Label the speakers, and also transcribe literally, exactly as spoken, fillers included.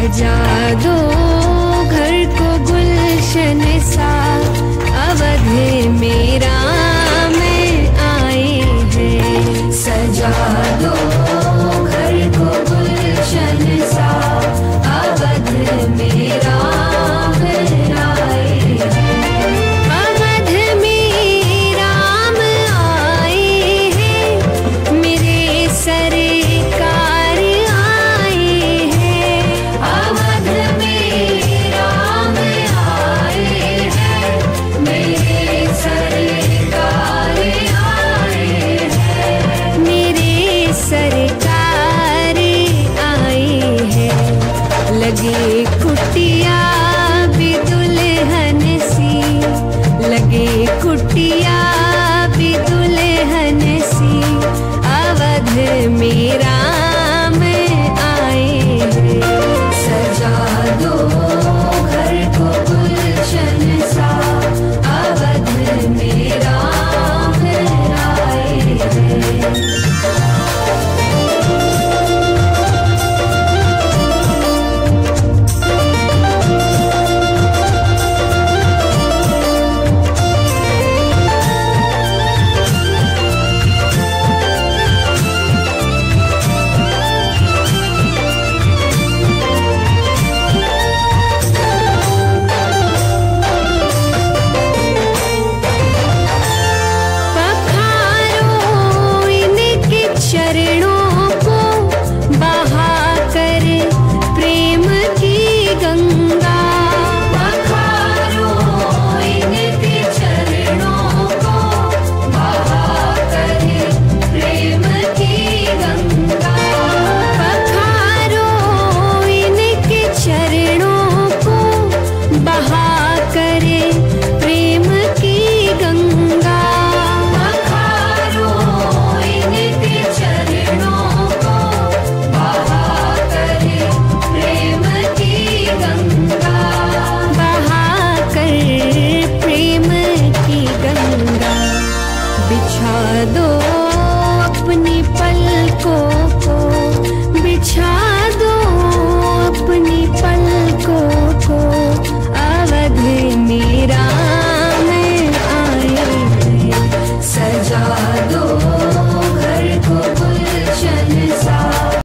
Speaker 1: सजा दो घर को गुलशन सा, अवध में राम आए हैं। सजा दो घर को गुलशन सा, अवध में राम आए हैं। अवध में राम आए हैं, मेरे सरकार आए हैं। अवध में राम आए हैं, मेरे सरकार आए हैं। मेरे सरकार आए हैं। लगे